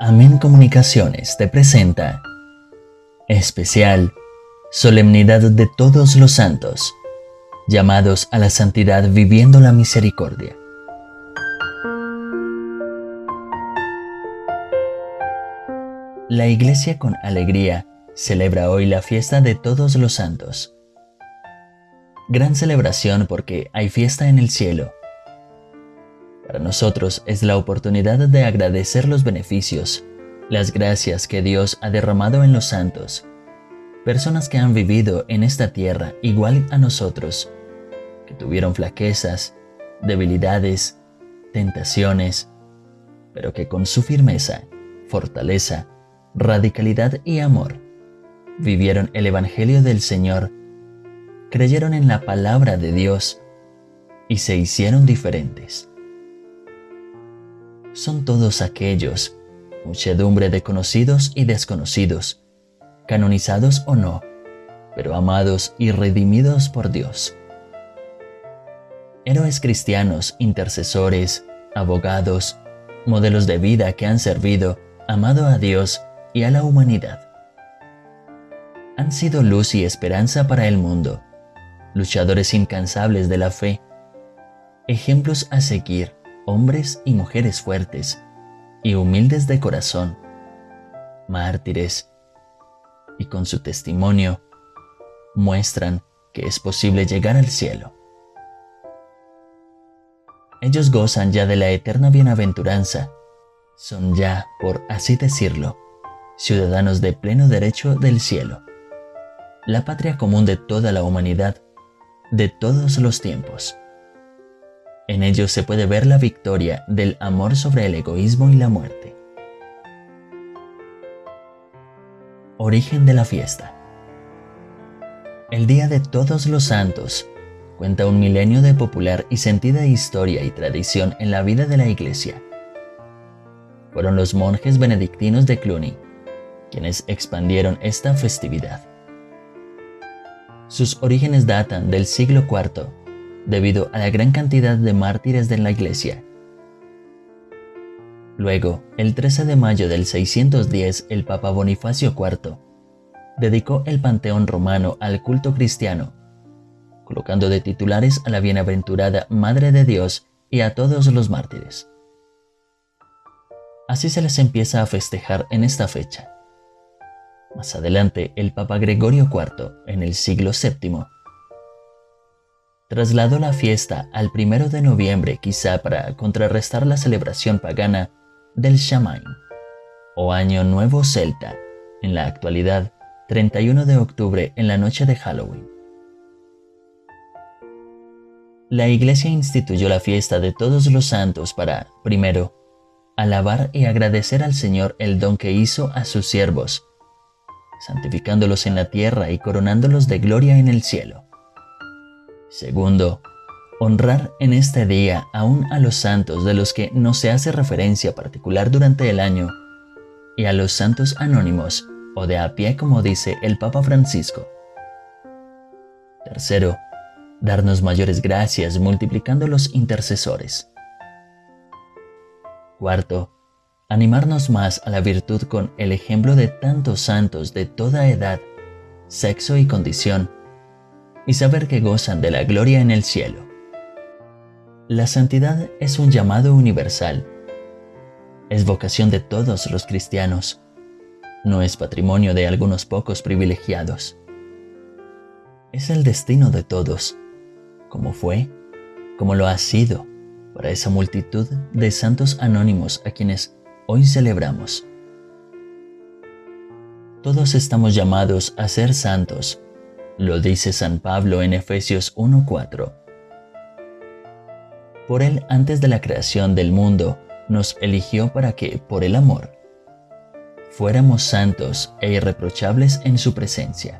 Amén Comunicaciones te presenta Especial Solemnidad de todos los santos, llamados a la santidad viviendo la misericordia. La Iglesia con alegría celebra hoy la fiesta de todos los santos. Gran celebración porque hay fiesta en el cielo. Para nosotros es la oportunidad de agradecer los beneficios, las gracias que Dios ha derramado en los santos, personas que han vivido en esta tierra igual a nosotros, que tuvieron flaquezas, debilidades, tentaciones, pero que con su firmeza, fortaleza, radicalidad y amor, vivieron el Evangelio del Señor, creyeron en la palabra de Dios y se hicieron diferentes. Son todos aquellos, muchedumbre de conocidos y desconocidos, canonizados o no, pero amados y redimidos por Dios. Héroes cristianos, intercesores, abogados, modelos de vida que han servido, amado a Dios y a la humanidad. Han sido luz y esperanza para el mundo, luchadores incansables de la fe, ejemplos a seguir, hombres y mujeres fuertes y humildes de corazón, mártires, y con su testimonio muestran que es posible llegar al cielo. Ellos gozan ya de la eterna bienaventuranza, son ya, por así decirlo, ciudadanos de pleno derecho del cielo, la patria común de toda la humanidad, de todos los tiempos. En ellos se puede ver la victoria del amor sobre el egoísmo y la muerte. Origen de la fiesta. El Día de Todos los Santos cuenta un milenio de popular y sentida historia y tradición en la vida de la Iglesia. Fueron los monjes benedictinos de Cluny quienes expandieron esta festividad. Sus orígenes datan del siglo IV, debido a la gran cantidad de mártires de la Iglesia. Luego, el 13 de mayo del 610, el Papa Bonifacio IV dedicó el Panteón romano al culto cristiano, colocando de titulares a la bienaventurada Madre de Dios y a todos los mártires. Así se les empieza a festejar en esta fecha. Más adelante, el Papa Gregorio IV, en el siglo VII, trasladó la fiesta al 1 de noviembre, quizá para contrarrestar la celebración pagana del Samhain, o Año Nuevo Celta, en la actualidad 31 de octubre en la noche de Halloween. La Iglesia instituyó la fiesta de todos los santos para, primero, alabar y agradecer al Señor el don que hizo a sus siervos, santificándolos en la tierra y coronándolos de gloria en el cielo. Segundo, honrar en este día aún a los santos de los que no se hace referencia particular durante el año y a los santos anónimos o de a pie, como dice el Papa Francisco. Tercero, darnos mayores gracias multiplicando los intercesores. Cuarto, animarnos más a la virtud con el ejemplo de tantos santos de toda edad, sexo y condición, y saber que gozan de la gloria en el cielo. La santidad es un llamado universal. Es vocación de todos los cristianos. No es patrimonio de algunos pocos privilegiados. Es el destino de todos, como fue, como lo ha sido, para esa multitud de santos anónimos a quienes hoy celebramos. Todos estamos llamados a ser santos. Lo dice San Pablo en Efesios 1:4. Por Él, antes de la creación del mundo, nos eligió para que, por el amor, fuéramos santos e irreprochables en su presencia.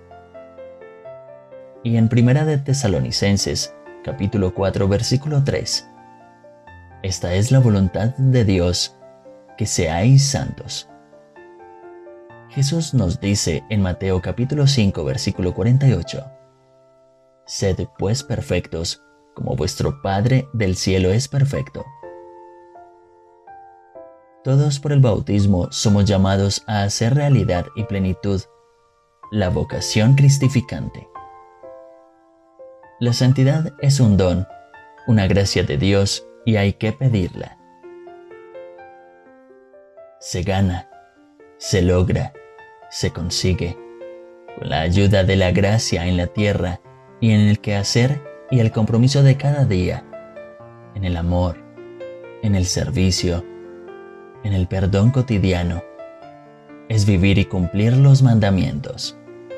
Y en 1 de Tesalonicenses, capítulo 4, versículo 3, esta es la voluntad de Dios, que seáis santos. Jesús nos dice en Mateo capítulo 5, versículo 48, Sed pues perfectos, como vuestro Padre del cielo es perfecto. Todos por el bautismo somos llamados a hacer realidad y plenitud la vocación cristificante. La santidad es un don, una gracia de Dios y hay que pedirla. Se gana, se logra, se consigue, con la ayuda de la gracia en la tierra y en el quehacer y el compromiso de cada día, en el amor, en el servicio, en el perdón cotidiano, es vivir y cumplir los mandamientos.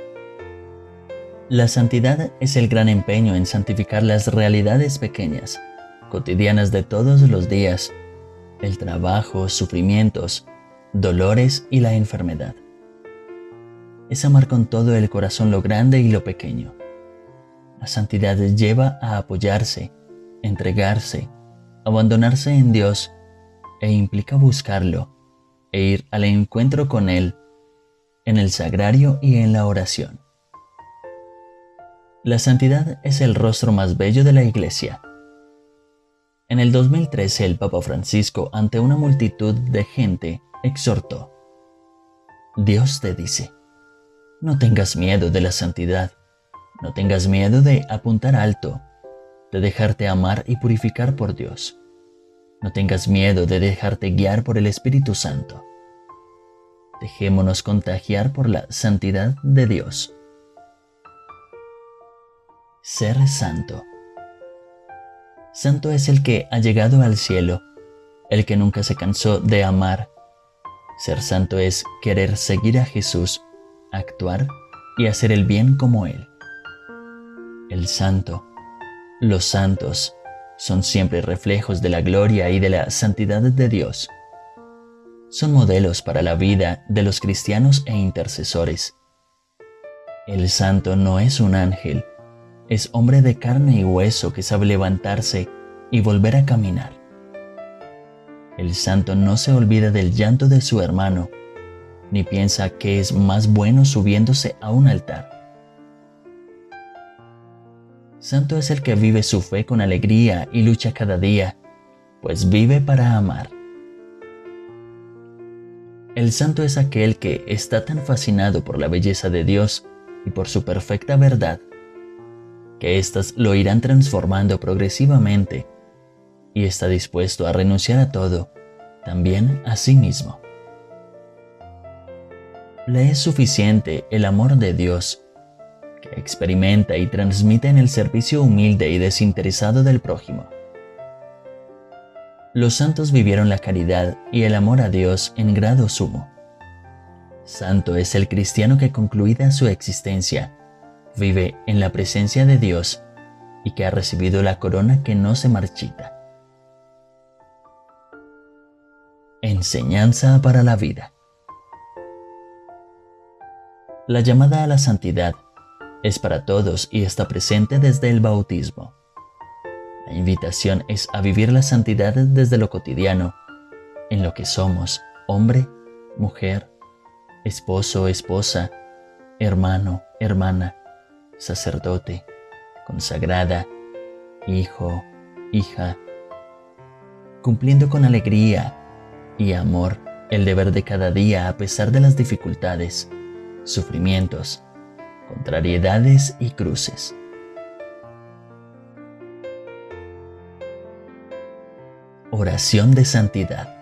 La santidad es el gran empeño en santificar las realidades pequeñas, cotidianas de todos los días, el trabajo, sufrimientos, dolores y la enfermedad. Es amar con todo el corazón lo grande y lo pequeño. La santidad lleva a apoyarse, entregarse, abandonarse en Dios e implica buscarlo e ir al encuentro con Él en el sagrario y en la oración. La santidad es el rostro más bello de la Iglesia. En el 2013 el Papa Francisco, ante una multitud de gente, exhortó: Dios te dice, no tengas miedo de la santidad, no tengas miedo de apuntar alto, de dejarte amar y purificar por Dios. No tengas miedo de dejarte guiar por el Espíritu Santo. Dejémonos contagiar por la santidad de Dios. Ser santo. Santo es el que ha llegado al cielo, el que nunca se cansó de amar. Ser santo es querer seguir a Jesús, actuar y hacer el bien como Él. El santo, los santos, son siempre reflejos de la gloria y de la santidad de Dios. Son modelos para la vida de los cristianos e intercesores. El santo no es un ángel, es hombre de carne y hueso que sabe levantarse y volver a caminar. El santo no se olvida del llanto de su hermano, ni piensa que es más bueno subiéndose a un altar. Santo es el que vive su fe con alegría y lucha cada día, pues vive para amar. El santo es aquel que está tan fascinado por la belleza de Dios y por su perfecta verdad, que éstas lo irán transformando progresivamente y está dispuesto a renunciar a todo, también a sí mismo. Le es suficiente el amor de Dios, que experimenta y transmite en el servicio humilde y desinteresado del prójimo. Los santos vivieron la caridad y el amor a Dios en grado sumo. Santo es el cristiano que, concluida su existencia, vive en la presencia de Dios y que ha recibido la corona que no se marchita. Enseñanza para la vida. La llamada a la santidad es para todos y está presente desde el bautismo. La invitación es a vivir la santidad desde lo cotidiano, en lo que somos, hombre, mujer, esposo, esposa, hermano, hermana, sacerdote, consagrada, hijo, hija, cumpliendo con alegría y amor el deber de cada día a pesar de las dificultades, sufrimientos, contrariedades y cruces. Oración de santidad.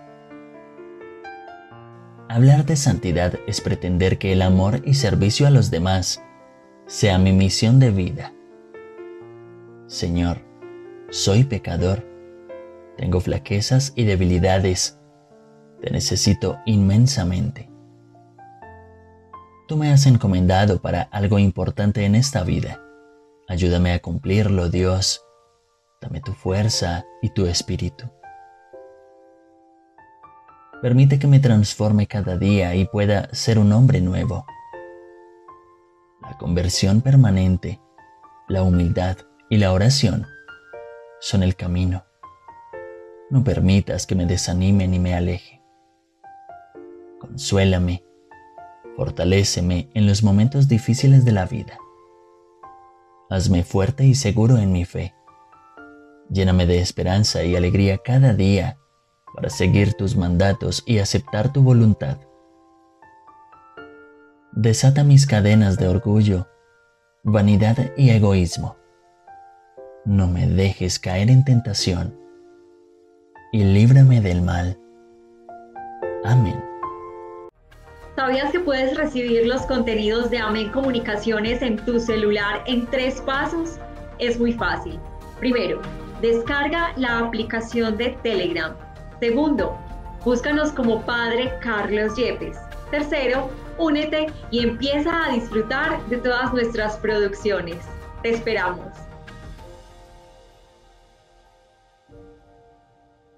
Hablar de santidad es pretender que el amor y servicio a los demás sea mi misión de vida. Señor, soy pecador, tengo flaquezas y debilidades, te necesito inmensamente. Tú me has encomendado para algo importante en esta vida. Ayúdame a cumplirlo, Dios. Dame tu fuerza y tu espíritu. Permite que me transforme cada día y pueda ser un hombre nuevo. La conversión permanente, la humildad y la oración son el camino. No permitas que me desanime ni me aleje. Consuélame. Fortaléceme en los momentos difíciles de la vida. Hazme fuerte y seguro en mi fe. Lléname de esperanza y alegría cada día para seguir tus mandatos y aceptar tu voluntad. Desata mis cadenas de orgullo, vanidad y egoísmo. No me dejes caer en tentación y líbrame del mal. Amén. ¿Sabías que puedes recibir los contenidos de Amén Comunicaciones en tu celular en 3 pasos? Es muy fácil. Primero, descarga la aplicación de Telegram. Segundo, búscanos como Padre Carlos Yepes. Tercero, únete y empieza a disfrutar de todas nuestras producciones. Te esperamos.